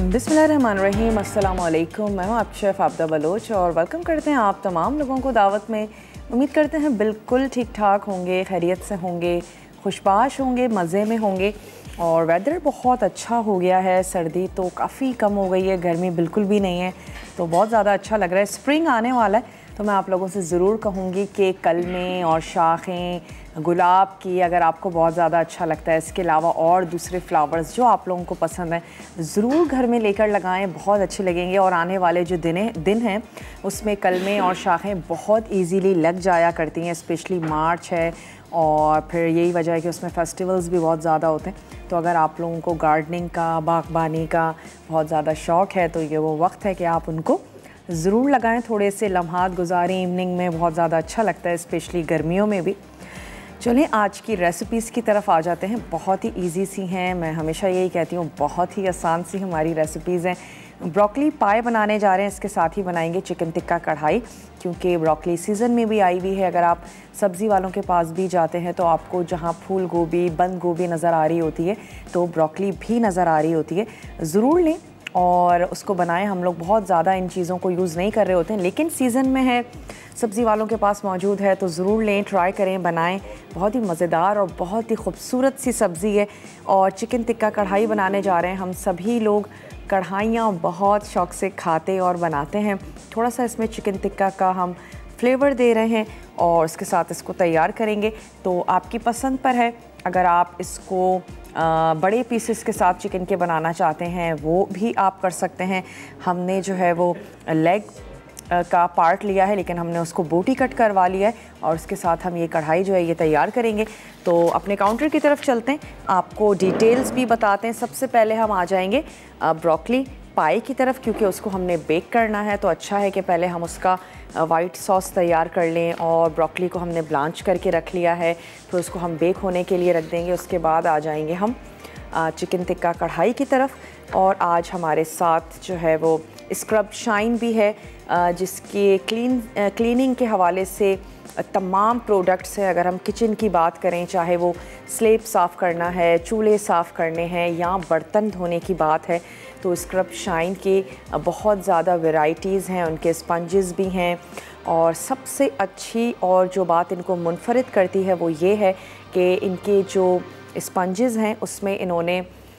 बिस्मिल्लाहिर्रहमानिर्रहीम, अस्सलाम वालेकुम। मैं हूँ आपकी शेफ़ आबदा बलोच और वेलकम करते हैं आप तमाम लोगों को दावत में। उम्मीद करते हैं बिल्कुल ठीक ठाक होंगे, खैरियत से होंगे, खुशबाश होंगे, मज़े में होंगे। और वेदर बहुत अच्छा हो गया है, सर्दी तो काफ़ी कम हो गई है, गर्मी बिल्कुल भी नहीं है, तो बहुत ज़्यादा अच्छा लग रहा है। स्प्रिंग आने वाला है, तो मैं आप लोगों से ज़रूर कहूँगी कि कलमें और शाखें गुलाब की अगर आपको बहुत ज़्यादा अच्छा लगता है, इसके अलावा और दूसरे फ्लावर्स जो आप लोगों को पसंद हैं, ज़रूर घर में लेकर लगाएं, बहुत अच्छे लगेंगे। और आने वाले जो दिन हैं उसमें कलमें और शाखें बहुत इजीली लग जाया करती हैं, स्पेशली मार्च है और फिर यही वजह है कि उसमें फेस्टिवल्स भी बहुत ज़्यादा होते हैं। तो अगर आप लोगों को गार्डनिंग का, बागबानी का बहुत ज़्यादा शौक़ है तो ये वो वक्त है कि आप उनको ज़रूर लगाएं, थोड़े से लम्हात गुजारें इवनिंग में, बहुत ज़्यादा अच्छा लगता है, स्पेशली गर्मियों में भी। चलिए आज की रेसिपीज़ की तरफ आ जाते हैं। बहुत ही इजी सी हैं, मैं हमेशा यही कहती हूँ, बहुत ही आसान सी हमारी रेसिपीज़ हैं। ब्रोकली पाए बनाने जा रहे हैं, इसके साथ ही बनाएंगे चिकन टिक्का कढ़ाई, क्योंकि ब्रोकली सीज़न में भी आई हुई है। अगर आप सब्ज़ी वालों के पास भी जाते हैं तो आपको जहाँ फूल गोभी, बंद गोभी नज़र आ रही होती है तो ब्रोकली भी नज़र आ रही होती है, ज़रूर लें और उसको बनाएं। हम लोग बहुत ज़्यादा इन चीज़ों को यूज़ नहीं कर रहे होते हैं, लेकिन सीज़न में है, सब्ज़ी वालों के पास मौजूद है तो ज़रूर लें, ट्राई करें, बनाएं। बहुत ही मज़ेदार और बहुत ही खूबसूरत सी सब्ज़ी है। और चिकन टिक्का कढ़ाई बनाने जा रहे हैं। हम सभी लोग कढ़ाइयाँ बहुत शौक़ से खाते और बनाते हैं। थोड़ा सा इसमें चिकन टिक्का का हम फ्लेवर दे रहे हैं और इसके साथ इसको तैयार करेंगे, तो आपकी पसंद पर है। अगर आप इसको बड़े पीसेस के साथ चिकन के बनाना चाहते हैं वो भी आप कर सकते हैं। हमने जो है वो लेग का पार्ट लिया है, लेकिन हमने उसको बोटी कट करवा लिया है और उसके साथ हम ये कढ़ाई जो है ये तैयार करेंगे। तो अपने काउंटर की तरफ चलते हैं, आपको डिटेल्स भी बताते हैं। सबसे पहले हम आ जाएंगे ब्रोकली पाई की तरफ, क्योंकि उसको हमने बेक करना है, तो अच्छा है कि पहले हम उसका वाइट सॉस तैयार कर लें। और ब्रोकली को हमने ब्लांच करके रख लिया है, फिर उसको हम बेक होने के लिए रख देंगे। उसके बाद आ जाएंगे हम चिकन टिक्का कढ़ाई की तरफ। और आज हमारे साथ जो है वो स्क्रब शाइन भी है, जिसकी क्लीनिंग के हवाले से तमाम प्रोडक्ट्स हैं। अगर हम किचन की बात करें, चाहे वो स्लेब साफ़ करना है, चूल्हे साफ़ करने हैं या बर्तन धोने की बात है, तो स्क्रब शाइन के बहुत ज़्यादा वैरायटीज़ हैं। उनके स्पंजेस भी हैं और सबसे अच्छी और जो बात इनको मुनफरिद करती है वो ये है कि इनके जो स्पंजेस हैं उसमें इन्होंने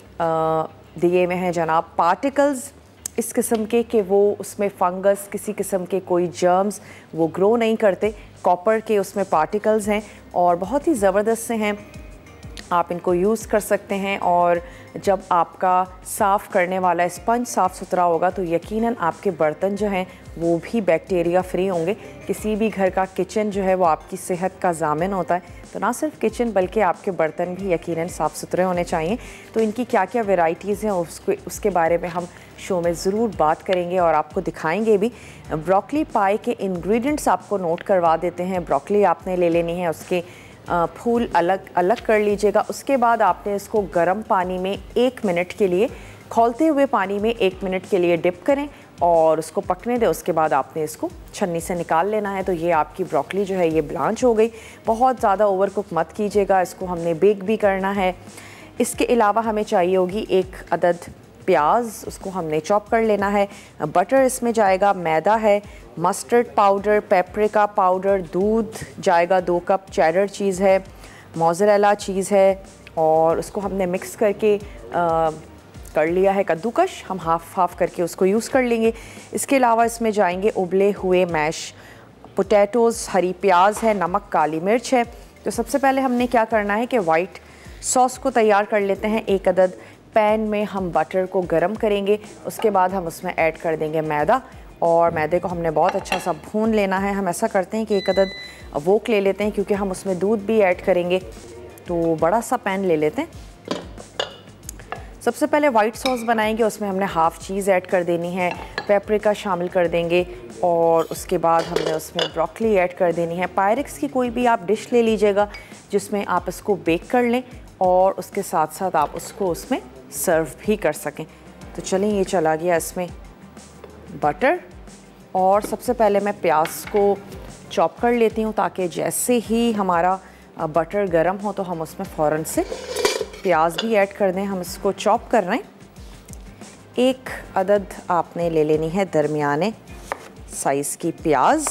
दिए हुए हैं जनाब पार्टिकल्स इस किस्म के कि वो उसमें फंगस, किसी किस्म के कोई जर्म्स वो ग्रो नहीं करते। कॉपर के उसमें पार्टिकल्स हैं और बहुत ही ज़बरदस्त से हैं, आप इनको यूज़ कर सकते हैं। और जब आपका साफ़ करने वाला स्पंज साफ़ सुथरा होगा तो यकीनन आपके बर्तन जो हैं वो भी बैक्टीरिया फ्री होंगे। किसी भी घर का किचन जो है वो आपकी सेहत का ज़ामिन होता है, तो ना सिर्फ किचन बल्कि आपके बर्तन भी यकीनन साफ़ सुथरे होने चाहिए। तो इनकी क्या क्या वैरायटीज़ हैं उसके बारे में हम शो में ज़रूर बात करेंगे और आपको दिखाएंगे भी। ब्रोकली पाई के इंग्रेडिएंट्स आपको नोट करवा देते हैं। ब्रोकली आपने ले लेनी है, उसके फूल अलग अलग कर लीजिएगा। उसके बाद आपने इसको गर्म पानी में 1 मिनट के लिए, खौलते हुए पानी में 1 मिनट के लिए डिप करें और उसको पकने दें। उसके बाद आपने इसको छन्नी से निकाल लेना है। तो ये आपकी ब्रोकली जो है ये ब्लांच हो गई। बहुत ज़्यादा ओवर कुक मत कीजिएगा, इसको हमने बेक भी करना है। इसके अलावा हमें चाहिए होगी 1 अदद प्याज, उसको हमने चॉप कर लेना है। बटर इसमें जाएगा, मैदा है, मस्टर्ड पाउडर, पेपरिका पाउडर, दूध जाएगा 2 कप, चेडर चीज़ है, मोज़रेला चीज़ है और उसको हमने मिक्स करके कर लिया है कद्दूकश। हम हाफ़ करके उसको यूज़ कर लेंगे। इसके अलावा इसमें जाएंगे उबले हुए मैश पोटैटोज़, हरी प्याज है, नमक, काली मिर्च है। तो सबसे पहले हमने क्या करना है कि वाइट सॉस को तैयार कर लेते हैं। 1 अदद पैन में हम बटर को गरम करेंगे, उसके बाद हम उसमें ऐड कर देंगे मैदा और मैदे को हमने बहुत अच्छा सा भून लेना है। हम ऐसा करते हैं कि 1 अदद वोक ले लेते हैं, क्योंकि हम उसमें दूध भी ऐड करेंगे, तो बड़ा सा पैन ले लेते हैं। सबसे पहले वाइट सॉस बनाएंगे, उसमें हमने हाफ़ चीज़ ऐड कर देनी है, पेपरिका शामिल कर देंगे और उसके बाद हमने उसमें ब्रोकली ऐड कर देनी है। पायरेक्स की कोई भी आप डिश ले लीजिएगा जिसमें आप इसको बेक कर लें और उसके साथ साथ आप उसको उसमें सर्व भी कर सकें। तो चलें, ये चला गया इसमें बटर और सबसे पहले मैं प्याज को चॉप कर लेती हूँ, ताकि जैसे ही हमारा बटर गर्म हो तो हम उसमें फ़ौरन से प्याज भी ऐड कर दें। हम इसको चॉप कर रहे हैं। एक अदद आपने ले लेनी है दरमियाने साइज़ की प्याज।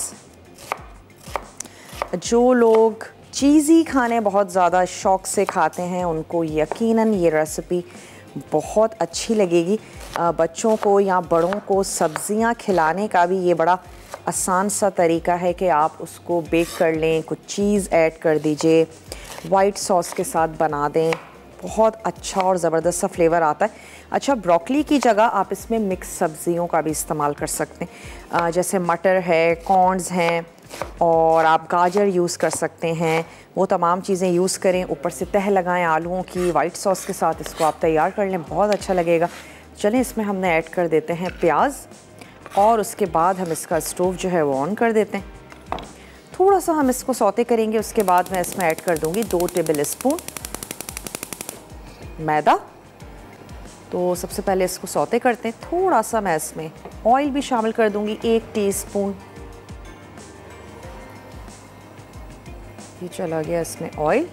जो लोग चीज़ी खाने बहुत ज़्यादा शौक़ से खाते हैं उनको यकीनन ये रेसिपी बहुत अच्छी लगेगी। बच्चों को या बड़ों को सब्ज़ियां खिलाने का भी ये बड़ा आसान सा तरीका है कि आप उसको बेक कर लें, कुछ चीज़ ऐड कर दीजिए, वाइट सॉस के साथ बना दें, बहुत अच्छा और ज़बरदस्त सा फ्लेवर आता है। अच्छा, ब्रोकली की जगह आप इसमें मिक्स सब्ज़ियों का भी इस्तेमाल कर सकते हैं, जैसे मटर है, कॉर्न्स हैं, और आप गाजर यूज़ कर सकते हैं। वो तमाम चीज़ें यूज़ करें, ऊपर से तह लगाएं आलूओं की, वाइट सॉस के साथ इसको आप तैयार कर लें, बहुत अच्छा लगेगा। चलें, इसमें हमने ऐड कर देते हैं प्याज, और उसके बाद हम इसका स्टोव जो है वो ऑन कर देते हैं। थोड़ा सा हम इसको सौते करेंगे, उसके बाद मैं इसमें ऐड कर दूँगी 2 टेबल स्पून मैदा। तो सबसे पहले इसको सौते करते हैं। थोड़ा सा मैं इसमें ऑयल भी शामिल कर दूँगी, 1 टीस्पून। ये चला गया इसमें ऑयल।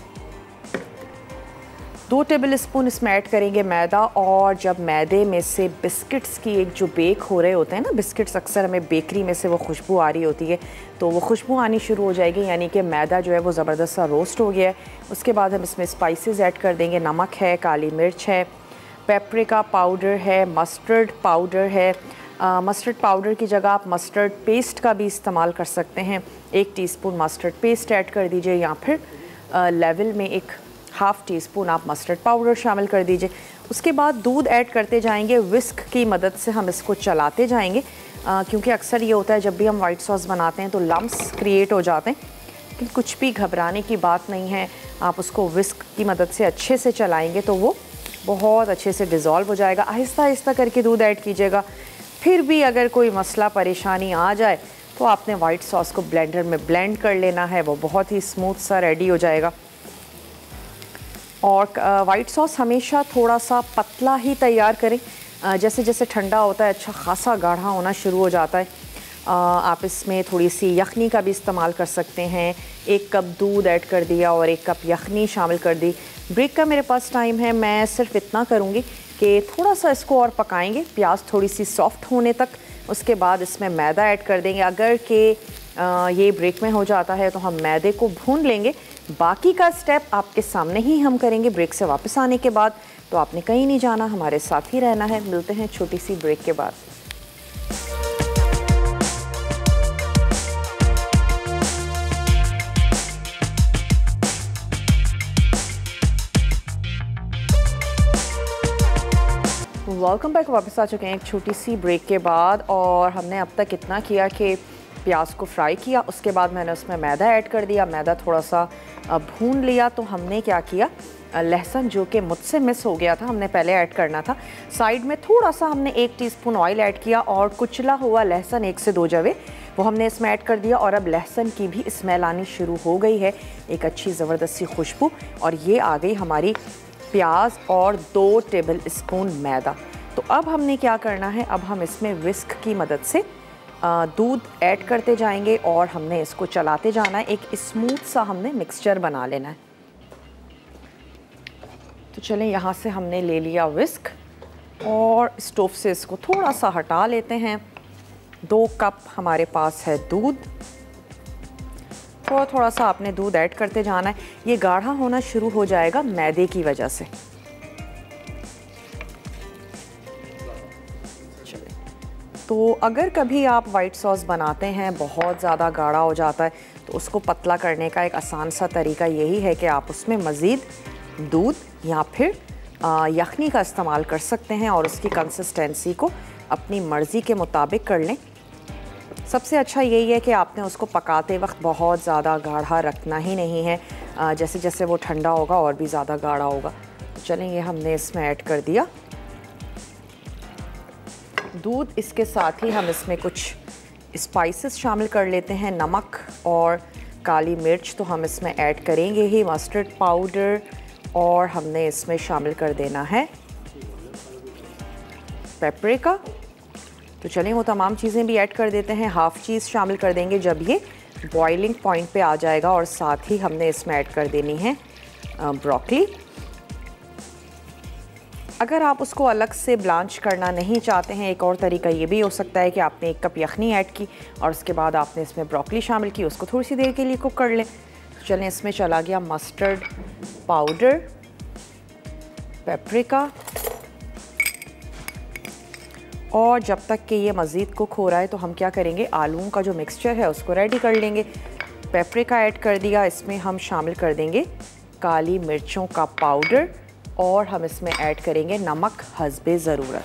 2 टेबल स्पून इसमें ऐड करेंगे मैदा। और जब मैदे में से बिस्किट्स की एक जो बेक हो रहे होते हैं ना, बिस्किट्स अक्सर हमें बेकरी में से वो खुशबू आ रही होती है, तो वो खुशबू आनी शुरू हो जाएगी, यानी कि मैदा जो है वो ज़बरदस्त सा रोस्ट हो गया है। उसके बाद हम इसमें स्पाइसेस ऐड कर देंगे। नमक है, काली मिर्च है, पेपरिका पाउडर है, मस्टर्ड पाउडर है। मस्टर्ड पाउडर की जगह आप मस्टर्ड पेस्ट का भी इस्तेमाल कर सकते हैं। 1 टीस्पून मस्टर्ड पेस्ट ऐड कर दीजिए, या फिर लेवल में 1/2 टीस्पून आप मस्टर्ड पाउडर शामिल कर दीजिए। उसके बाद दूध ऐड करते जाएंगे, विस्क की मदद से हम इसको चलाते जाएंगे, क्योंकि अक्सर ये होता है जब भी हम वाइट सॉस बनाते हैं तो लम्प्स क्रिएट हो जाते हैं। लेकिन कुछ भी घबराने की बात नहीं है, आप उसको विस्क की मदद से अच्छे से चलाएँगे तो वो बहुत अच्छे से डिज़ोल्व हो जाएगा। आहिस्ता आहिस्ता करके दूध ऐड कीजिएगा। फिर भी अगर कोई मसला परेशानी आ जाए तो आपने वाइट सॉस को ब्लेंडर में ब्लेंड कर लेना है, वो बहुत ही स्मूथ सा रेडी हो जाएगा। और वाइट सॉस हमेशा थोड़ा सा पतला ही तैयार करें, जैसे जैसे ठंडा होता है अच्छा खासा गाढ़ा होना शुरू हो जाता है। आप इसमें थोड़ी सी यखनी का भी इस्तेमाल कर सकते हैं। 1 कप दूध ऐड कर दिया और 1 कप यखनी शामिल कर दी। ब्रेक का मेरे पास टाइम है, मैं सिर्फ इतना करूँगी कि थोड़ा सा इसको और पकाएंगे, प्याज थोड़ी सी सॉफ्ट होने तक। उसके बाद इसमें मैदा ऐड कर देंगे। अगर कि ये ब्रेक में हो जाता है तो हम मैदे को भून लेंगे। बाकी का स्टेप आपके सामने ही हम करेंगे ब्रेक से वापस आने के बाद। तो आपने कहीं नहीं जाना, हमारे साथ ही रहना है। मिलते हैं छोटी सी ब्रेक के बाद। Welcome back. वापस आ चुके हैं एक छोटी सी ब्रेक के बाद, और हमने अब तक इतना किया कि प्याज को फ्राई किया, उसके बाद मैंने उसमें मैदा ऐड कर दिया, मैदा थोड़ा सा भून लिया। तो हमने क्या किया, लहसुन जो कि मुझसे मिस हो गया था, हमने पहले ऐड करना था। साइड में थोड़ा सा हमने 1 टीस्पून ऑयल ऐड किया, और कुचला हुआ लहसुन 1 से 2 जवे वो हमने इसमें ऐड कर दिया। और अब लहसुन की भी स्मेल आनी शुरू हो गई है, एक अच्छी ज़बरदस्त सी खुशबू। और ये आ गई हमारी प्याज और 2 टेबल स्पून मैदा। तो अब हमने क्या करना है, अब हम इसमें विस्क की मदद से दूध ऐड करते जाएंगे और हमने इसको चलाते जाना है। एक स्मूथ सा हमने मिक्सचर बना लेना है। तो चलें, यहाँ से हमने ले लिया विस्क और स्टोव से इसको थोड़ा सा हटा लेते हैं। 2 कप हमारे पास है दूध। थोड़ा थोड़ा सा आपने दूध ऐड करते जाना है। ये गाढ़ा होना शुरू हो जाएगा मैदे की वजह से। तो अगर कभी आप वाइट सॉस बनाते हैं बहुत ज़्यादा गाढ़ा हो जाता है, तो उसको पतला करने का एक आसान सा तरीका यही है कि आप उसमें मज़ीद दूध या फिर यखनी का इस्तेमाल कर सकते हैं और उसकी कंसिस्टेंसी को अपनी मर्ज़ी के मुताबिक कर लें। सबसे अच्छा यही है कि आपने उसको पकाते वक्त बहुत ज़्यादा गाढ़ा रखना ही नहीं है, जैसे जैसे वो ठंडा होगा और भी ज़्यादा गाढ़ा होगा। तो चलें, ये हमने इसमें ऐड कर दिया दूध। इसके साथ ही हम इसमें कुछ स्पाइसेस शामिल कर लेते हैं। नमक और काली मिर्च तो हम इसमें ऐड करेंगे ही, मस्टर्ड पाउडर, और हमने इसमें शामिल कर देना है पेपरिका। तो चलें, वो तमाम चीज़ें भी ऐड कर देते हैं। हाफ़ चीज़ शामिल कर देंगे जब ये बॉइलिंग पॉइंट पे आ जाएगा। और साथ ही हमने इसमें ऐड कर देनी है ब्रोकली। अगर आप उसको अलग से ब्लांच करना नहीं चाहते हैं, एक और तरीका ये भी हो सकता है कि आपने 1 कप यखनी ऐड की और उसके बाद आपने इसमें ब्रोकली शामिल की, उसको थोड़ी सी देर के लिए कुक कर लें। चलें, इसमें चला गया मस्टर्ड पाउडर, पेपरिका, और जब तक कि ये मज़ीद कुक हो रहा है तो हम क्या करेंगे, आलूओं का जो मिक्सचर है उसको रेडी कर लेंगे। पेपरिका ऐड कर दिया, इसमें हम शामिल कर देंगे काली मिर्चों का पाउडर और हम इसमें ऐड करेंगे नमक हस्बे ज़रूरत।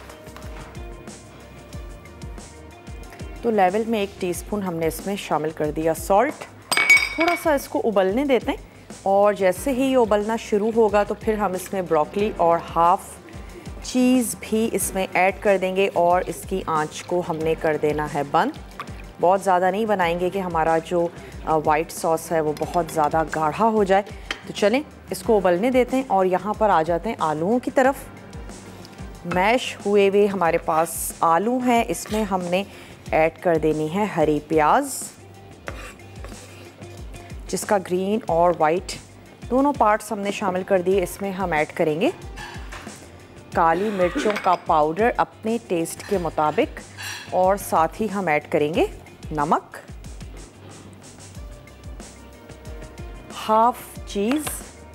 तो लेवल में 1 टीस्पून हमने इसमें शामिल कर दिया सॉल्ट। थोड़ा सा इसको उबलने देते हैं और जैसे ही ये उबलना शुरू होगा तो फिर हम इसमें ब्रोकली और हाफ़ चीज़ भी इसमें ऐड कर देंगे और इसकी आंच को हमने कर देना है बंद। बहुत ज़्यादा नहीं बनाएंगे कि हमारा जो वाइट सॉस है वो बहुत ज़्यादा गाढ़ा हो जाए। तो चलें, इसको उबलने देते हैं और यहाँ पर आ जाते हैं आलूओं की तरफ। मैश हुए हुए हमारे पास आलू हैं, इसमें हमने ऐड कर देनी है हरी प्याज, जिसका ग्रीन और वाइट दोनों पार्ट्स हमने शामिल कर दिए। इसमें हम ऐड करेंगे काली मिर्चों का पाउडर अपने टेस्ट के मुताबिक और साथ ही हम ऐड करेंगे नमक, हाफ चीज़,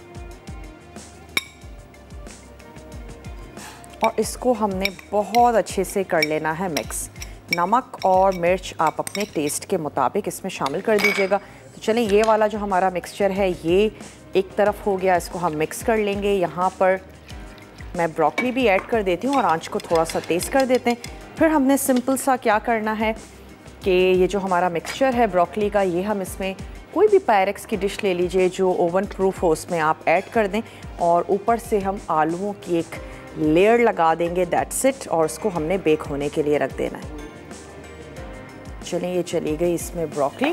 और इसको हमने बहुत अच्छे से कर लेना है मिक्स। नमक और मिर्च आप अपने टेस्ट के मुताबिक इसमें शामिल कर दीजिएगा। तो चलें, ये वाला जो हमारा मिक्सचर है ये एक तरफ हो गया, इसको हम मिक्स कर लेंगे। यहाँ पर मैं ब्रोकली भी ऐड कर देती हूँ और आंच को थोड़ा सा तेज़ कर देते हैं। फिर हमने सिंपल सा क्या करना है कि ये जो हमारा मिक्सचर है ब्रोकली का, ये हम इसमें कोई भी पायरेक्स की डिश ले लीजिए जो ओवन प्रूफ हो, उसमें आप ऐड कर दें और ऊपर से हम आलूओं की एक लेयर लगा देंगे, दैट्स इट। और उसको हमने बेक होने के लिए रख देना है। चलिए, ये चली गई इसमें ब्रोकली।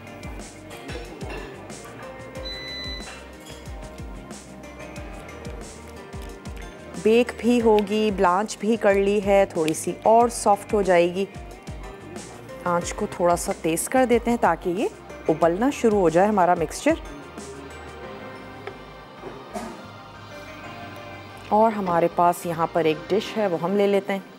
बेक भी होगी, ब्लांच भी कर ली है, थोड़ी सी और सॉफ्ट हो जाएगी। आंच को थोड़ा सा तेज़ कर देते हैं ताकि ये उबलना शुरू हो जाए हमारा मिक्सचर। और हमारे पास यहाँ पर एक डिश है, वो हम ले लेते हैं।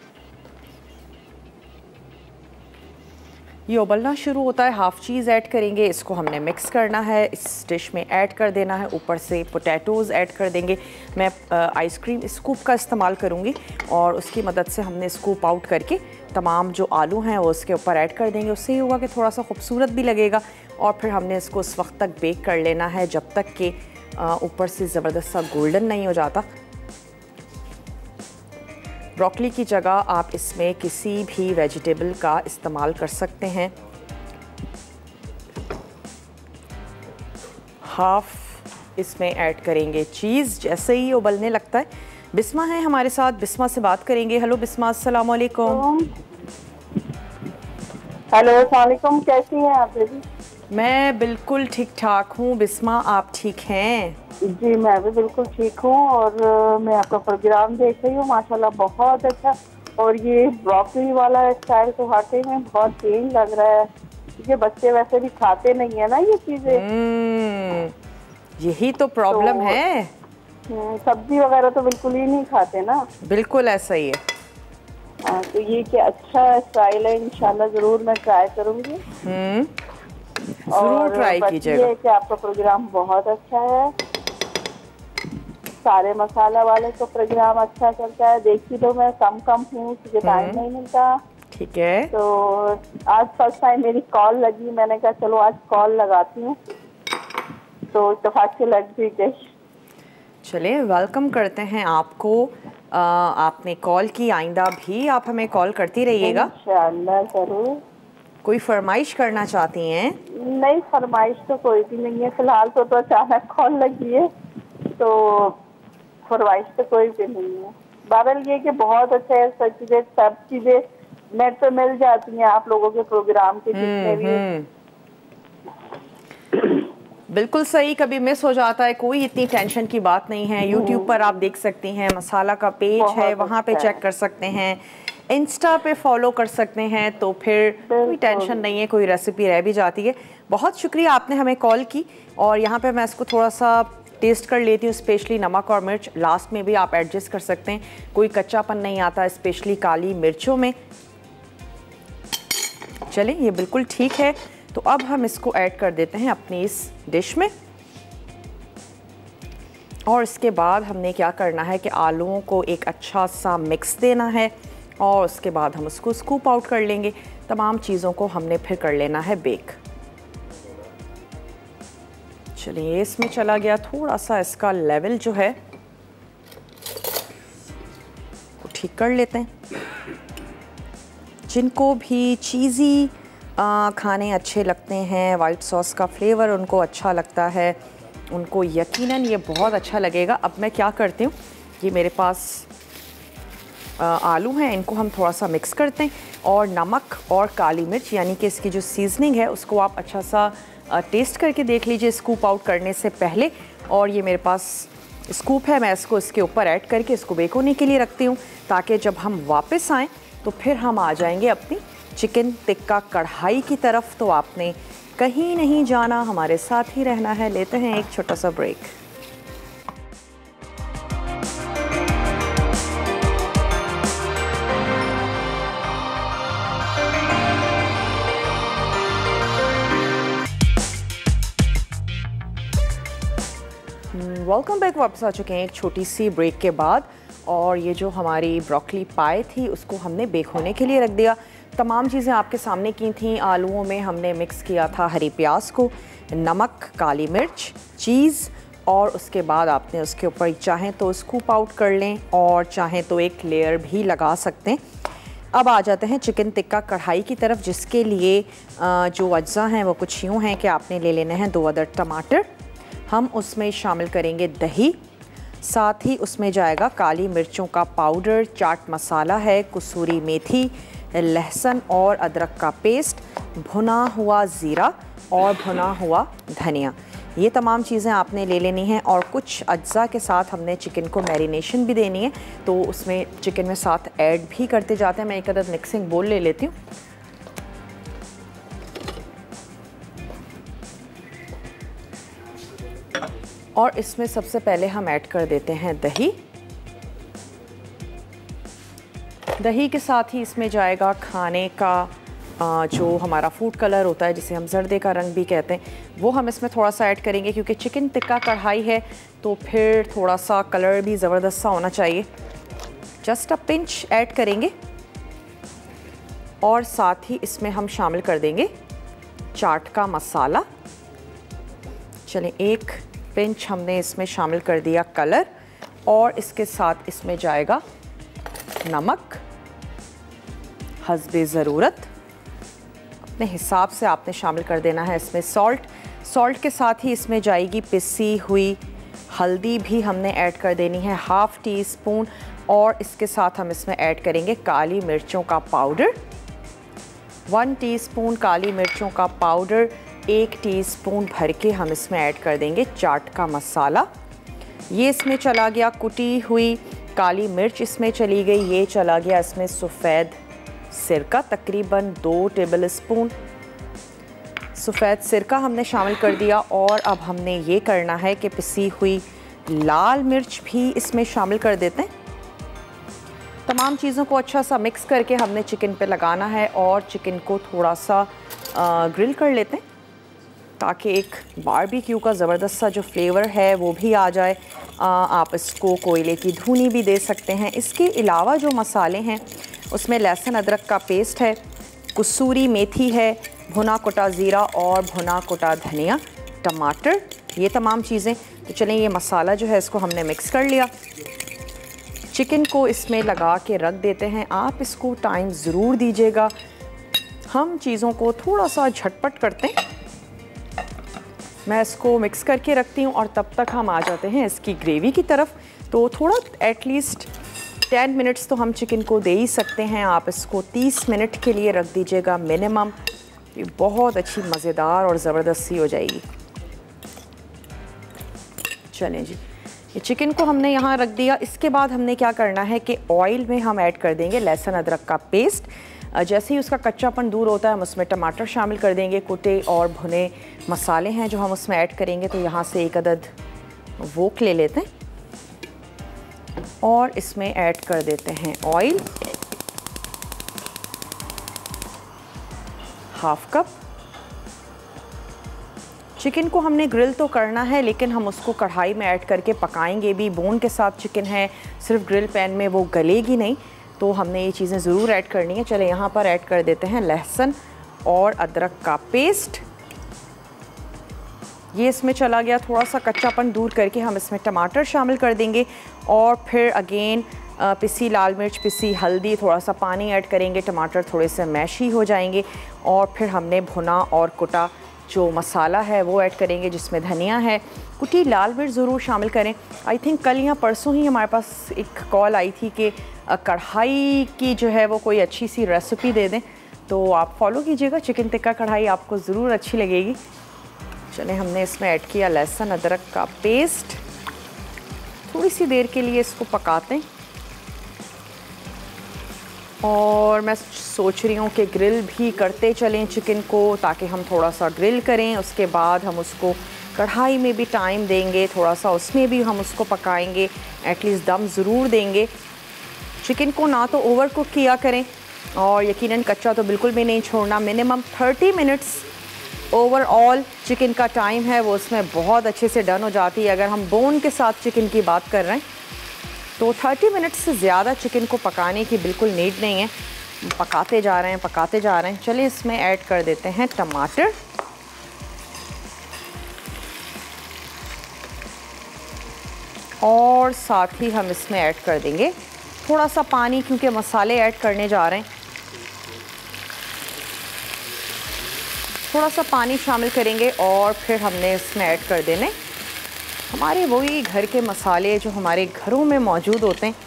ये उबलना शुरू होता है, हाफ़ चीज़ ऐड करेंगे, इसको हमने मिक्स करना है, इस डिश में ऐड कर देना है। ऊपर से पोटैटोज़ ऐड कर देंगे। मैं आइसक्रीम स्कूप का इस्तेमाल करूँगी और उसकी मदद से हमने स्कूप आउट करके तमाम जो आलू हैं वो उसके ऊपर ऐड कर देंगे। उससे ये होगा कि थोड़ा सा खूबसूरत भी लगेगा। और फिर हमने इसको उस वक्त तक बेक कर लेना है जब तक कि ऊपर से ज़बरदस्त सा गोल्डन नहीं हो जाता। ब्रोकली की जगह आप इसमें किसी भी वेजिटेबल का इस्तेमाल कर सकते हैं। हाफ इसमें ऐड करेंगे चीज़ जैसे ही उबलने लगता है। बिस्मा है हमारे साथ, बिस्मा से बात करेंगे। हेलो बिस्मा, अस्सलाम वालेकुम। हेलो, अस्सलाम वालेकुम। कैसी हैं आप दीदी? मैं बिल्कुल ठीक ठाक हूँ। बिस्मा, आप ठीक हैं? जी, मैं भी बिल्कुल ठीक हूँ और मैं आपका प्रोग्राम देख रही हूँ, माशाल्लाह बहुत अच्छा। और ये ब्रोकली वाला स्टाइल तो वाकई में बहुत चेंज लग रहा है, क्योंकि बच्चे वैसे भी खाते नहीं है ना ये चीज़ें। यही तो प्रॉब्लम है। सब्जी वगैरह तो बिल्कुल ही नहीं खाते ना। बिल्कुल ऐसा ही है। तो ये क्या अच्छा स्टाइल है, इंशाल्लाह ज़रूर मैं ट्राई करूँगी। ज़रूर ट्राई कीजिएगा। ये कि आपका प्रोग्राम बहुत अच्छा है, सारे मसाला वाले तो प्रोग्राम अच्छा चलता है। देखी तो मैं कम हूँ क्योंकि टाइम नहीं मिलता। ठीक है। तो आज फर्स्ट टाइम मेरी कॉल लगी, मैंने कहा चलो आज कॉल लगाती हूँ, तो इत्तेफाक से लग भी गई। चलिए, वेलकम करते हैं आपको। आपने कॉल की, आइंदा भी आप हमें कॉल करती रहिएगा इंशाअल्लाह ज़रूर। कोई फरमाइश करना चाहती हैं? नहीं, फरमाइश तो कोई भी नहीं है फिलहाल, तो अचानक कॉल लगी है, तो फरमाइश तो कोई भी नहीं है। बहरहाल ये कि बहुत अच्छा है, सब चीज़ें नेट पे मिल जाती हैं आप लोगों के प्रोग्राम के जितने भी। बिल्कुल सही, कभी मिस हो जाता है, कोई इतनी टेंशन की बात नहीं है। यूट्यूब पर आप देख सकती हैं, मसाला का पेज है, वहाँ पे चेक कर सकते हैं, इंस्टा पे फॉलो कर सकते हैं, तो फिर कोई टेंशन नहीं है, कोई रेसिपी रह भी जाती है। बहुत शुक्रिया आपने हमें कॉल की। और यहाँ पे मैं इसको थोड़ा सा टेस्ट कर लेती हूँ, स्पेशली नमक और मिर्च। लास्ट में भी आप एडजस्ट कर सकते हैं, कोई कच्चापन नहीं आता, स्पेशली काली मिर्चों में। चलें, ये बिल्कुल ठीक है। तो अब हम इसको ऐड कर देते हैं अपनी इस डिश में। और इसके बाद हमने क्या करना है कि आलूओं को एक अच्छा सा मिक्स देना है और उसके बाद हम उसको स्कूप आउट कर लेंगे। तमाम चीज़ों को हमने फिर कर लेना है बेक। चलिए, इसमें चला गया थोड़ा सा इसका लेवल जो है वो ठीक कर लेते हैं। जिनको भी चीज़ी खाने अच्छे लगते हैं, वाइट सॉस का फ्लेवर उनको अच्छा लगता है, उनको यकीनन ये बहुत अच्छा लगेगा। अब मैं क्या करती हूँ, ये मेरे पास आलू हैं, इनको हम थोड़ा सा मिक्स करते हैं और नमक और काली मिर्च यानी कि इसकी जो सीजनिंग है उसको आप अच्छा सा टेस्ट करके देख लीजिए स्कूप आउट करने से पहले। और ये मेरे पास स्कूप है, मैं इसको इसके ऊपर ऐड करके इसको बेक होने के लिए रखती हूँ, ताकि जब हम वापस आएँ तो फिर हम आ जाएंगे अपनी चिकन टिक्का कढ़ाई की तरफ। तो आपने कहीं नहीं जाना, हमारे साथ ही रहना है। लेते हैं एक छोटा सा ब्रेक। वेलकम बैक, वापस आ चुके हैं एक छोटी सी ब्रेक के बाद। और ये जो हमारी ब्रोकली पाई थी उसको हमने बेक होने के लिए रख दिया। तमाम चीज़ें आपके सामने की थी। आलूओं में हमने मिक्स किया था हरी प्याज को, नमक, काली मिर्च, चीज़, और उसके बाद आपने उसके ऊपर चाहें तो स्कूप आउट कर लें और चाहें तो एक लेयर भी लगा सकते हैं। अब आ जाते हैं चिकन टिक्का कढ़ाई की तरफ, जिसके लिए जो अज्जा हैं वो कुछ यूँ हैं कि आपने ले लेने हैं 2 अदद टमाटर। हम उसमें शामिल करेंगे दही, साथ ही उसमें जाएगा काली मिर्चों का पाउडर, चाट मसाला है, कसूरी मेथी, लहसुन और अदरक का पेस्ट, भुना हुआ ज़ीरा और भुना हुआ धनिया। ये तमाम चीज़ें आपने ले लेनी हैं। और कुछ अज्जा के साथ हमने चिकन को मैरिनेशन भी देनी है, तो उसमें चिकन में साथ ऐड भी करते जाते हैं। मैं एक अदद मिक्सिंग बोल ले लेती हूँ। और इसमें सबसे पहले हम ऐड कर देते हैं दही। दही के साथ ही इसमें जाएगा खाने का जो हमारा फूड कलर होता है, जिसे हम जर्दे का रंग भी कहते हैं, वो हम इसमें थोड़ा सा ऐड करेंगे, क्योंकि चिकन टिक्का कढ़ाई है तो फिर थोड़ा सा कलर भी ज़बरदस्त सा होना चाहिए। जस्ट अ पिंच ऐड करेंगे। और साथ ही इसमें हम शामिल कर देंगे चाट का मसाला। चलें, एक पिंच हमने इसमें शामिल कर दिया कलर। और इसके साथ इसमें जाएगा नमक हस्बे ज़रूरत, अपने हिसाब से आपने शामिल कर देना है इसमें सॉल्ट के साथ ही इसमें जाएगी पिसी हुई हल्दी भी हमने ऐड कर देनी है, 1/2 टीस्पून। और इसके साथ हम इसमें ऐड करेंगे काली मिर्चों का पाउडर, 1 टीस्पून काली मिर्चों का पाउडर। 1 टीस्पून भर के हम इसमें ऐड कर देंगे चाट का मसाला। ये इसमें चला गया कुटी हुई काली मिर्च, इसमें चली गई। ये चला गया इसमें सफ़ेद सिरका, तकरीबन 2 टेबल स्पून सफ़ेद सिरका हमने शामिल कर दिया। और अब हमने ये करना है कि पिसी हुई लाल मिर्च भी इसमें शामिल कर देते हैं। तमाम चीज़ों को अच्छा सा मिक्स करके हमने चिकन पे लगाना है और चिकन को थोड़ा सा ग्रिल कर लेते हैं, ताकि एक बारबेक्यू का ज़बरदस्त सा जो फ्लेवर है वो भी आ जाए। आप इसको कोयले की धुनी भी दे सकते हैं। इसके अलावा जो मसाले हैं उसमें लहसुन अदरक का पेस्ट है, कसूरी मेथी है, भुना कुटा ज़ीरा और भुना कुटा धनिया, टमाटर, ये तमाम चीज़ें। तो चलें, ये मसाला जो है इसको हमने मिक्स कर लिया। चिकन को इसमें लगा के रख देते हैं। आप इसको टाइम ज़रूर दीजिएगा, हम चीज़ों को थोड़ा सा झटपट करते हैं। मैं इसको मिक्स करके रखती हूँ और तब तक हम आ जाते हैं इसकी ग्रेवी की तरफ। तो थोड़ा एटलीस्ट 10 मिनट्स तो हम चिकन को दे ही सकते हैं। आप इसको 30 मिनट के लिए रख दीजिएगा मिनिमम। ये बहुत अच्छी मज़ेदार और ज़बरदस्त सी हो जाएगी। चलें जी, ये चिकन को हमने यहाँ रख दिया। इसके बाद हमने क्या करना है कि ऑयल में हम ऐड कर देंगे लहसुन अदरक का पेस्ट। जैसे ही उसका कच्चापन दूर होता है हम उसमें टमाटर शामिल कर देंगे, कुटे और भुने मसाले हैं जो हम उसमें ऐड करेंगे। तो यहाँ से 1 अदद वोक ले लेते हैं और इसमें ऐड कर देते हैं ऑयल, 1/2 कप। चिकन को हमने ग्रिल तो करना है, लेकिन हम उसको कढ़ाई में ऐड करके पकाएंगे भी। बोन के साथ चिकन है, सिर्फ ग्रिल पैन में वो गलेगी नहीं, तो हमने ये चीज़ें ज़रूर ऐड करनी है। चले यहाँ पर ऐड कर देते हैं लहसुन और अदरक का पेस्ट। ये इसमें चला गया, थोड़ा सा कच्चापन दूर करके हम इसमें टमाटर शामिल कर देंगे और फिर अगेन पिसी लाल मिर्च, पिसी हल्दी, थोड़ा सा पानी ऐड करेंगे। टमाटर थोड़े से मैशी हो जाएंगे और फिर हमने भुना और कुटा जो मसाला है वो ऐड करेंगे, जिसमें धनिया है, कुटी लाल मिर्च ज़रूर शामिल करें। आई थिंक कल या परसों ही हमारे पास एक कॉल आई थी कि कढ़ाई की जो है वो कोई अच्छी सी रेसिपी दे दें, तो आप फॉलो कीजिएगा। चिकन टिक्का कढ़ाई आपको ज़रूर अच्छी लगेगी। चले, हमने इसमें ऐड किया लहसुन अदरक का पेस्ट। थोड़ी सी देर के लिए इसको पकाते हैं और मैं सोच रही हूँ कि ग्रिल भी करते चलें चिकन को, ताकि हम थोड़ा सा ग्रिल करें, उसके बाद हम उसको कढ़ाई में भी टाइम देंगे, थोड़ा सा उसमें भी हम उसको पकाएंगे, एटलीस्ट दम ज़रूर देंगे। चिकन को ना तो ओवर कुक किया करें और यकीनन कच्चा तो बिल्कुल भी नहीं छोड़ना। मिनिमम 30 मिनट्स ओवरऑल चिकन का टाइम है, वो उसमें बहुत अच्छे से डन हो जाती है। अगर हम बोन के साथ चिकन की बात कर रहे हैं तो 30 मिनट्स से ज़्यादा चिकन को पकाने की बिल्कुल नीड नहीं है। पकाते जा रहे हैं, पकाते जा रहे हैं। चलिए इसमें ऐड कर देते हैं टमाटर और साथ ही हम इसमें ऐड कर देंगे थोड़ा सा पानी, क्योंकि मसाले ऐड करने जा रहे हैं। थोड़ा सा पानी शामिल करेंगे और फिर हमने इसमें ऐड कर देने हमारे वही घर के मसाले जो हमारे घरों में मौजूद होते हैं।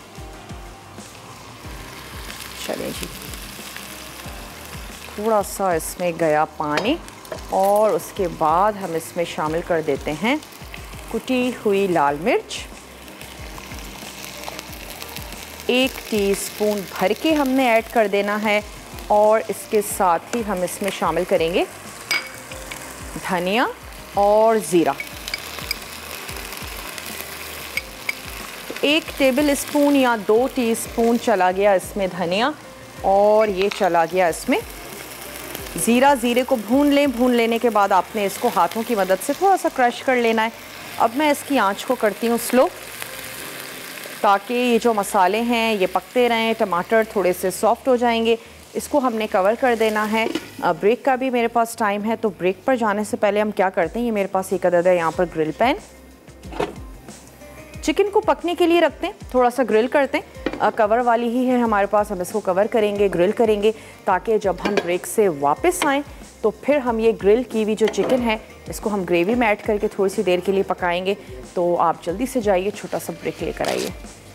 चलिए जी, थोड़ा सा इसमें गया पानी और उसके बाद हम इसमें शामिल कर देते हैं कुटी हुई लाल मिर्च। 1 टीस्पून भर के हमने ऐड कर देना है और इसके साथ ही हम इसमें शामिल करेंगे धनिया और ज़ीरा। 1 टेबल स्पून या 2 टीस्पून चला गया इसमें धनिया और ये चला गया इसमें ज़ीरा। ज़ीरे को भून लें, भून लेने के बाद आपने इसको हाथों की मदद से थोड़ा सा क्रश कर लेना है। अब मैं इसकी आंच को करती हूँ स्लो, ताकि ये जो मसाले हैं ये पकते रहें, टमाटर थोड़े से सॉफ्ट हो जाएंगे। इसको हमने कवर कर देना है। ब्रेक का भी मेरे पास टाइम है, तो ब्रेक पर जाने से पहले हम क्या करते हैं, ये मेरे पास एक अदद है यहाँ पर ग्रिल पैन। चिकन को पकने के लिए रखते हैं, थोड़ा सा ग्रिल करते हैं। कवर वाली ही है हमारे पास, हम इसको कवर करेंगे, ग्रिल करेंगे, ताकि जब हम ब्रेक से वापस आएँ तो फिर हम ये ग्रिल की हुई जो चिकन है इसको हम ग्रेवी में ऐड करके थोड़ी सी देर के लिए पकाएंगे। तो आप जल्दी से जाइए, छोटा सा ब्रेक लेकर आइए।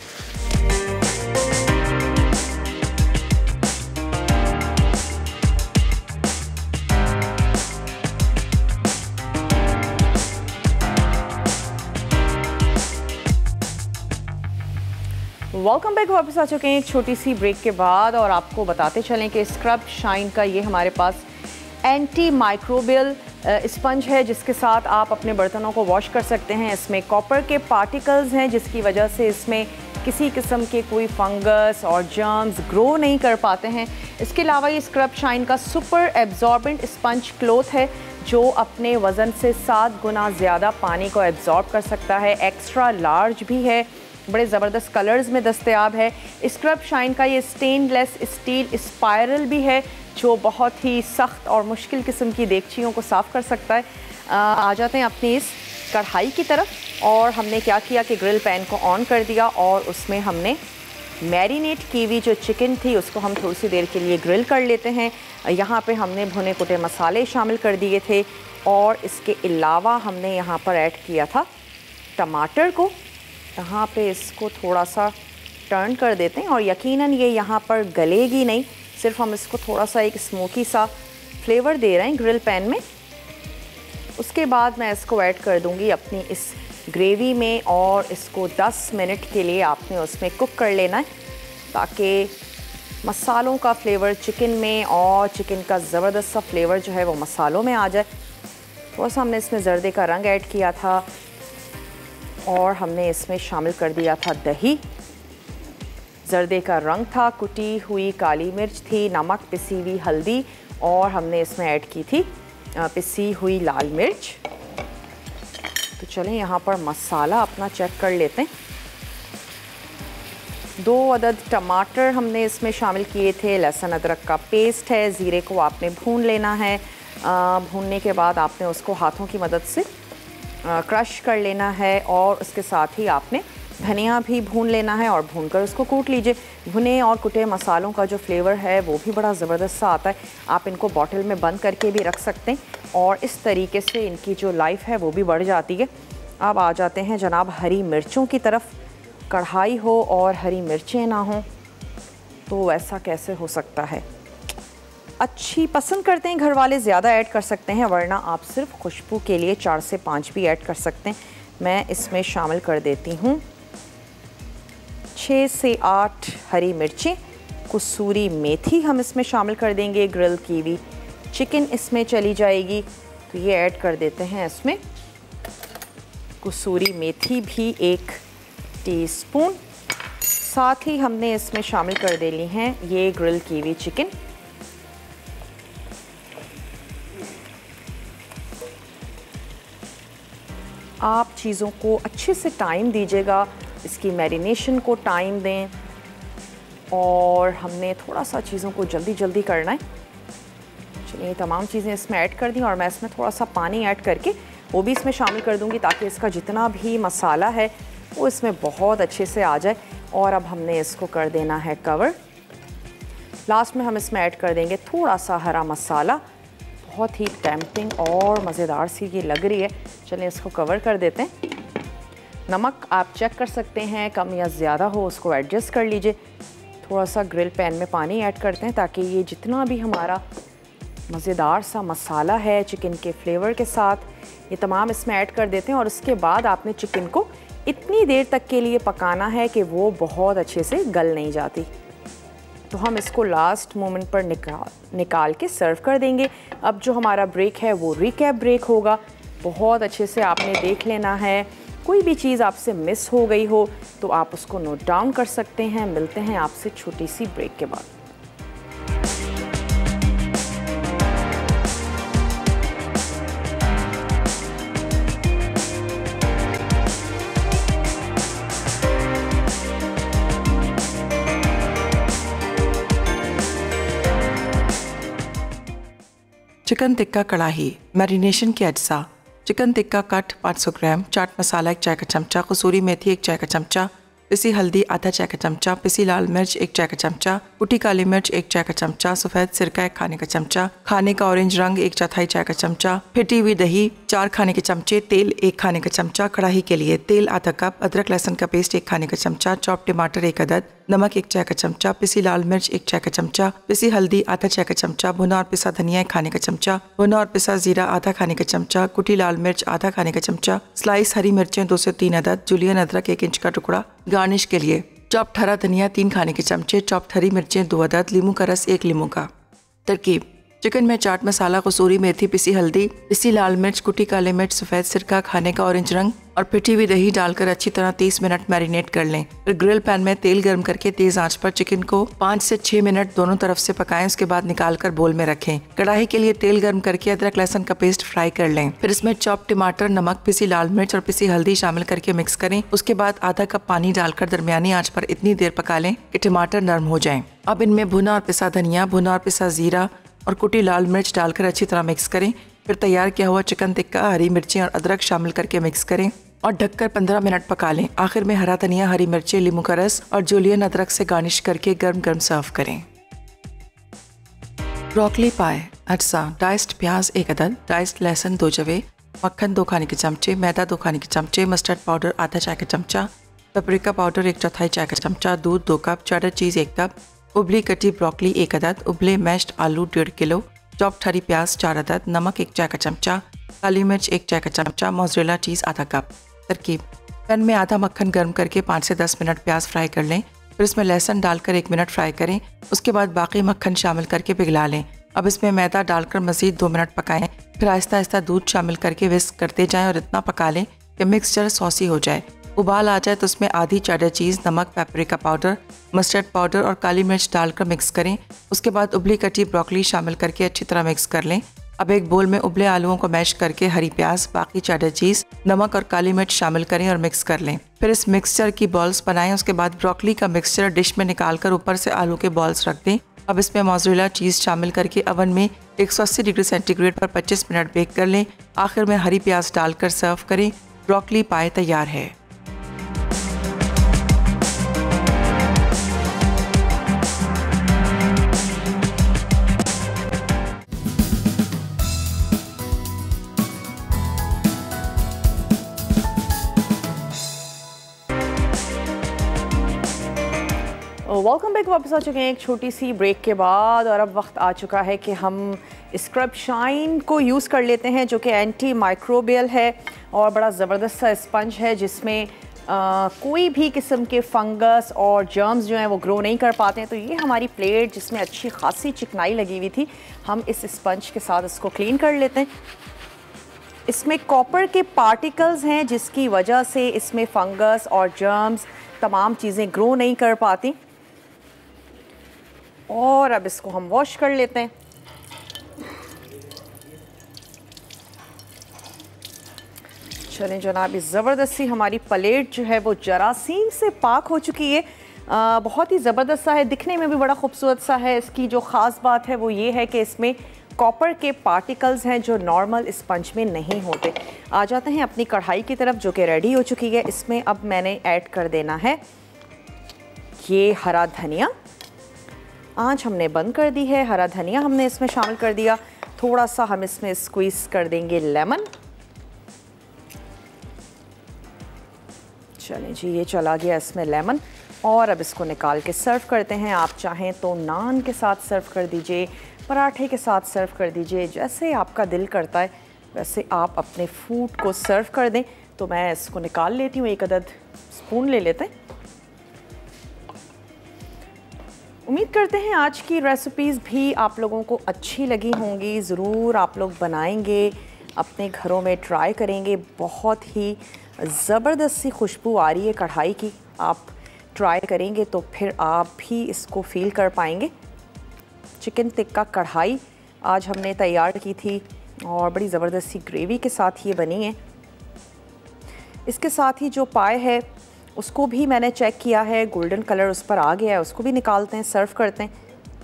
वेलकम बैक, वापस आ चुके हैं एक छोटी सी ब्रेक के बाद और आपको बताते चलें कि स्क्रब शाइन का ये हमारे पास एंटी माइक्रोबियल स्पंज है, जिसके साथ आप अपने बर्तनों को वॉश कर सकते हैं। इसमें कॉपर के पार्टिकल्स हैं, जिसकी वजह से इसमें किसी किस्म के कोई फंगस और जर्म्स ग्रो नहीं कर पाते हैं। इसके अलावा ये स्क्रब शाइन का सुपर एब्जॉर्बेंट स्पंज क्लॉथ है, जो अपने वज़न से 7 गुना ज़्यादा पानी को एब्जॉर्ब कर सकता है। एक्स्ट्रा लार्ज भी है, बड़े ज़बरदस्त कलर्स में दस्तयाब है। स्क्रब शाइन का ये स्टेनलेस स्टील स्पायरल भी है, जो बहुत ही सख्त और मुश्किल किस्म की देगचियों को साफ़ कर सकता है। आ जाते हैं अपनी इस कढ़ाई की तरफ और हमने क्या किया कि ग्रिल पैन को ऑन कर दिया और उसमें हमने मैरिनेट की हुई जो चिकन थी उसको हम थोड़ी सी देर के लिए ग्रिल कर लेते हैं। यहाँ पे हमने भुने कुटे मसाले शामिल कर दिए थे और इसके अलावा हमने यहाँ पर ऐड किया था टमाटर को। यहाँ पे इसको थोड़ा सा टर्न कर देते हैं और यकीनन ये यहाँ पर गलेगी नहीं, सिर्फ हम इसको थोड़ा सा एक स्मोकी सा फ्लेवर दे रहे हैं ग्रिल पैन में। उसके बाद मैं इसको ऐड कर दूँगी अपनी इस ग्रेवी में और इसको 10 मिनट के लिए आपने उसमें कुक कर लेना है, ताकि मसालों का फ्लेवर चिकन में और चिकन का ज़बरदस्त सा फ्लेवर जो है वो मसालों में आ जाए। थोड़ा सा हमने इसमें ज़र्दे का रंग ऐड किया था और हमने इसमें शामिल कर दिया था दही, जर्दे का रंग था, कुटी हुई काली मिर्च थी, नमक, पिसी हुई हल्दी और हमने इसमें ऐड की थी पिसी हुई लाल मिर्च। तो चलें यहाँ पर मसाला अपना चेक कर लेते हैं। 2 अदद टमाटर हमने इसमें शामिल किए थे, लहसुन अदरक का पेस्ट है, ज़ीरे को आपने भून लेना है। भूनने के बाद आपने उसको हाथों की मदद से क्रश कर लेना है और उसके साथ ही आपने धनिया भी भून लेना है और भूनकर उसको कूट लीजिए। भुने और कुटे मसालों का जो फ्लेवर है वो भी बड़ा ज़बरदस्त सा आता है। आप इनको बॉटल में बंद करके भी रख सकते हैं और इस तरीके से इनकी जो लाइफ है वो भी बढ़ जाती है। अब आ जाते हैं जनाब हरी मिर्चों की तरफ। कढ़ाई हो और हरी मिर्चें ना हों तो ऐसा कैसे हो सकता है। अच्छी पसंद करते हैं घर वाले, ज़्यादा ऐड कर सकते हैं, वरना आप सिर्फ खुशबू के लिए 4 से 5 भी ऐड कर सकते हैं। मैं इसमें शामिल कर देती हूँ 6 से 8 हरी मिर्चें। कसूरी मेथी हम इसमें शामिल कर देंगे, ग्रिल की हुई चिकन इसमें चली जाएगी, तो ये ऐड कर देते हैं इसमें। कसूरी मेथी भी 1 टीस्पून। साथ ही हमने इसमें शामिल कर देनी है ये ग्रिल की हुई चिकन। आप चीज़ों को अच्छे से टाइम दीजिएगा, इसकी मैरिनेशन को टाइम दें और हमने थोड़ा सा चीज़ों को जल्दी जल्दी करना है। चलिए तमाम चीज़ें इसमें ऐड कर दी और मैं इसमें थोड़ा सा पानी ऐड करके वो भी इसमें शामिल कर दूंगी ताकि इसका जितना भी मसाला है वो इसमें बहुत अच्छे से आ जाए। और अब हमने इसको कर देना है कवर। लास्ट में हम इसमें ऐड कर देंगे थोड़ा सा हरा मसाला। बहुत ही टेम्पटिंग और मज़ेदार सी ये लग रही है। चलिए इसको कवर कर देते हैं। नमक आप चेक कर सकते हैं, कम या ज़्यादा हो उसको एडजस्ट कर लीजिए। थोड़ा सा ग्रिल पैन में पानी ऐड करते हैं ताकि ये जितना भी हमारा मज़ेदार सा मसाला है चिकन के फ्लेवर के साथ, ये तमाम इसमें ऐड कर देते हैं। और उसके बाद आपने चिकन को इतनी देर तक के लिए पकाना है कि वो बहुत अच्छे से गल नहीं जाती। तो हम इसको लास्ट मोमेंट पर निकाल के सर्व कर देंगे। अब जो हमारा ब्रेक है वो रिकैप ब्रेक होगा। बहुत अच्छे से आपने देख लेना है, कोई भी चीज़ आपसे मिस हो गई हो तो आप उसको नोट डाउन कर सकते हैं। मिलते हैं आपसे छोटी सी ब्रेक के बाद। चिकन टिक्का कढ़ाई। मैरिनेशन के अज्जा: chicken tikka cut 500 gram, chaat masala 1 चाय का चमचा, कसूरी मेथी 1 चाय का चमचा, पिसी हल्दी आधा चाय का चमचा, पिसी लाल मिर्च 1 चाय का चमचा, कुटी काली मिर्च 1 चाय का चमचा, सफ़ेद सिरका 1 खाने का चमचा, खाने का ऑरेंज रंग 1/4 चाय का चमचा, फिटी हुई दही 4 खाने के चमचे, तेल 1 खाने का चमचा। कढ़ाई के लिए तेल आधा कप, अदरक लहसुन का पेस्ट 1 खाने का चमचा, चॉप टमाटर 1 अदद, नमक 1 चाय का चमचा, पिसी लाल मिर्च 1 चाय का चमचा, पिसी हल्दी आधा चाय का चमचा, भुना और पिसा धनिया 1 खाने का चमचा, भुना और पिसा जीरा आधा खाने का चमचा, कुटी लाल मिर्च आधा खाने का चमचा, स्लाइस हरी मिर्चें 2 से 3 अदद, जुलियन अदरक 1 इंच का टुकड़ा। गार्निश के लिए चॉप्ड हरा धनिया 3 खाने के चमचे, चॉप्ड हरी मिर्चें 2 अदद, लीमू का रस 1 लीमू का। तरकीब: चिकन में चाट मसाला, कसूरी मेथी, पिसी हल्दी, पिसी लाल मिर्च, कुटी काले मिर्च, सफ़ेद सिरका, खाने का ऑरेंज रंग और पिटी हुई दही डालकर अच्छी तरह 30 मिनट मैरिनेट कर लें। फिर ग्रिल पैन में तेल गर्म करके तेज आंच पर चिकन को 5 से 6 मिनट दोनों तरफ से पकाएं। उसके बाद निकाल कर बोल में रखें। कढ़ाई के लिए तेल गर्म करके अदरक लहसुन का पेस्ट फ्राई कर लें। फिर इसमें चॉप टमाटर, नमक, पिसी लाल मिर्च और पिसी हल्दी शामिल करके मिक्स करें। उसके बाद आधा कप पानी डालकर दरमियानी आंच पर इतनी देर पका लें कि टमाटर नरम हो जाएं। अब इनमें भुना और पिसा धनिया, भुना और पिसा जीरा और कुटी लाल मिर्च डालकर अच्छी तरह मिक्स करें। फिर तैयार किया हुआ चिकन टिक्का, हरी मिर्चें और अदरक शामिल करके मिक्स करें और ढककर 15 मिनट पका लें। आखिर में हरा धनिया, हरी मिर्चें, लीमू का रस और जुलियन अदरक से गार्निश करके गर्म गर्म सर्व करें। ब्रोकली पाए। अज्जा: डाइस्ड प्याज 1 अदद, डाइस्ड लहसुन 2 जवे, मक्खन 2 खाने के चमचे, मैदा 2 खाने के चमचे, मस्टर्ड पाउडर आधा चाय का चमचा, पेपरिका पाउडर 1/4 चाय का चमचा, दूध 2 कप, चेडर चीज़ 1 कप, उबली कटी ब्रोकली 1 अदद, उबले मैश्ड आलू 1.5 किलो, चॉप्ड हरी प्याज 4 अदद, नमक 1 चाय का चमचा, काली मिर्च 1 चाय का चमचा, मोज़रेला चीज़ आधा कप। तरकीब: पैन में आधा मक्खन गर्म करके 5 से 10 मिनट प्याज फ्राई कर लें। फिर इसमें लहसुन डालकर 1 मिनट फ्राई करें। उसके बाद बाकी मक्खन शामिल करके पिघला लें। अब इसमें मैदा डालकर मज़ीद 2 मिनट पकाएं। फिर आहिस्ता आहिस्ता दूध शामिल करके विस्क करते जाएं और इतना पका लें कि मिक्सचर सॉसी हो जाए। उबाल आ जाए तो उसमें आधी चेडर चीज़, नमक, पेपरिका पाउडर, मस्टर्ड पाउडर और काली मिर्च डालकर मिक्स करें। उसके बाद उबली कटी ब्रोकली शामिल करके अच्छी तरह मिक्स कर लें। अब एक बोल में उबले आलूओं को मैश करके हरी प्याज, बाकी चेडर चीज़, नमक और काली मिर्च शामिल करें और मिक्स कर लें। फिर इस मिक्सचर की बॉल्स बनाएं। उसके बाद ब्रोकली का मिक्सचर डिश में निकालकर ऊपर से आलू के बॉल्स रख दें। अब इसमें मोज़रेला चीज़ शामिल करके ओवन में 180 डिग्री सेंटीग्रेड पर 25 मिनट बेक कर लें। आखिर में हरी प्याज डालकर सर्व करें। ब्रोकली पाए तैयार है। Welcome back. वापस आ चुके हैं एक छोटी सी ब्रेक के बाद और अब वक्त आ चुका है कि हम स्क्रब शाइन को यूज़ कर लेते हैं, जो कि एंटी माइक्रोबियल है और बड़ा ज़बरदस्त सा स्पंज है जिसमें कोई भी किस्म के फंगस और जर्म्स जो हैं वो ग्रो नहीं कर पाते हैं। तो ये हमारी प्लेट जिसमें अच्छी खासी चिकनाई लगी हुई थी, हम इस स्पंज के साथ इसको क्लीन कर लेते हैं। इसमें कॉपर के पार्टिकल्स हैं जिसकी वजह से इसमें फंगस और जर्म्स तमाम चीज़ें ग्रो नहीं कर पाती। और अब इसको हम वॉश कर लेते हैं। चलें जनाब, इस ज़बरदस्ती हमारी प्लेट जो है वो जरासीम से पाक हो चुकी है। बहुत ही ज़बरदस्त सा है, दिखने में भी बड़ा खूबसूरत सा है। इसकी जो ख़ास बात है वो ये है कि इसमें कॉपर के पार्टिकल्स हैं जो नॉर्मल स्पंज में नहीं होते। आ जाते हैं अपनी कढ़ाई की तरफ जो कि रेडी हो चुकी है। इसमें अब मैंने ऐड कर देना है ये हरा धनिया। आंच हमने बंद कर दी है। हरा धनिया हमने इसमें शामिल कर दिया। थोड़ा सा हम इसमें स्क्वीज़ कर देंगे लेमन। चलें जी, ये चला गया इसमें लेमन। और अब इसको निकाल के सर्व करते हैं। आप चाहें तो नान के साथ सर्व कर दीजिए, पराठे के साथ सर्व कर दीजिए, जैसे आपका दिल करता है वैसे आप अपने फूड को सर्व कर दें। तो मैं इसको निकाल लेती हूँ। एक अदद स्पून ले लेते हैं। उम्मीद करते हैं आज की रेसिपीज़ भी आप लोगों को अच्छी लगी होंगी। ज़रूर आप लोग बनाएंगे, अपने घरों में ट्राई करेंगे। बहुत ही ज़बरदस्त सी खुशबू आ रही है कढ़ाई की। आप ट्राई करेंगे तो फिर आप भी इसको फ़ील कर पाएंगे। चिकन टिक्का कढ़ाई आज हमने तैयार की थी और बड़ी ज़बरदस्त सी ग्रेवी के साथ ये बनी है। इसके साथ ही जो पाए है उसको भी मैंने चेक किया है, गोल्डन कलर उस पर आ गया है। उसको भी निकालते हैं, सर्व करते हैं।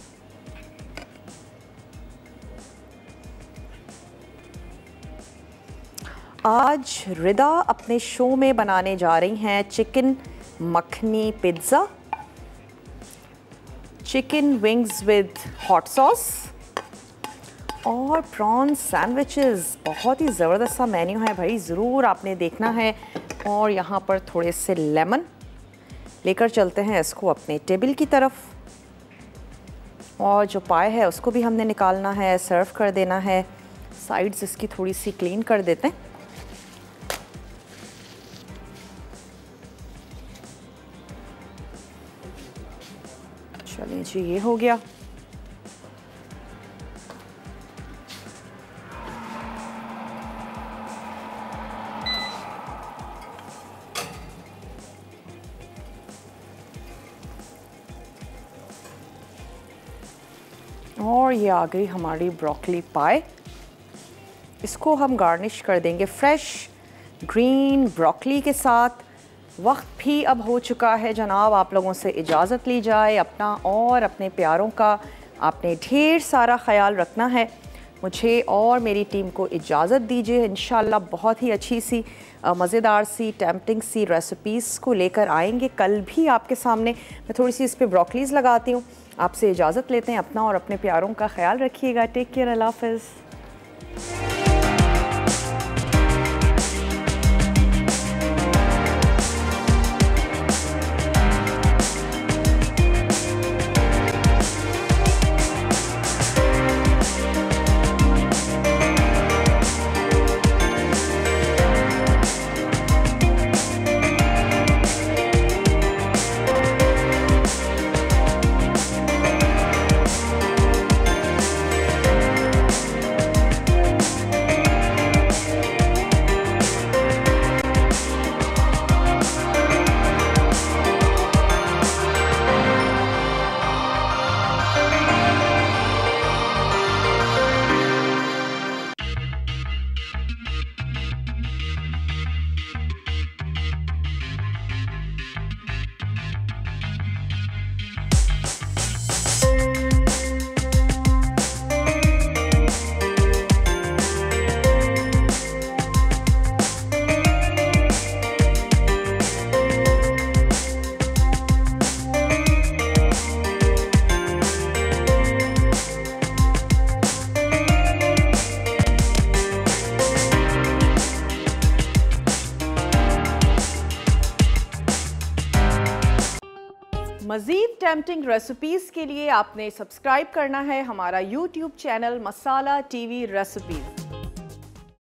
आज रिदा अपने शो में बनाने जा रही हैं chicken makhani pizza, chicken wings with hot sauce और प्रॉन सैंडविचेस। बहुत ही ज़बरदस्त सा मेन्यू है भाई, ज़रूर आपने देखना है। और यहाँ पर थोड़े से लेमन लेकर चलते हैं इसको अपने टेबल की तरफ। और जो पाए है उसको भी हमने निकालना है, सर्व कर देना है। साइड्स इसकी थोड़ी सी क्लीन कर देते हैं। चलिए जी, ये हो गया। और ये आ गई हमारी ब्रोकली पाए। इसको हम गार्निश कर देंगे फ्रेश ग्रीन ब्रोकली के साथ। वक्त भी अब हो चुका है जनाब, आप लोगों से इजाज़त ली जाए। अपना और अपने प्यारों का आपने ढेर सारा ख्याल रखना है। मुझे और मेरी टीम को इजाज़त दीजिए। इंशाल्लाह बहुत ही अच्छी सी मज़ेदार सी टेम्पटिंग सी रेसिपीज़ को लेकर आएंगे कल भी आपके सामने। मैं थोड़ी सी इस पर ब्रोकलीज़ लगाती हूँ। आपसे इजाज़त लेते हैं। अपना और अपने प्यारों का ख्याल रखिएगा। टेक केयर, अल्लाह हाफ़िज़। मज़ीद टेम्पटिंग रेसिपीज़ के लिए आपने सब्सक्राइब करना है हमारा YouTube channel Masala TV recipes.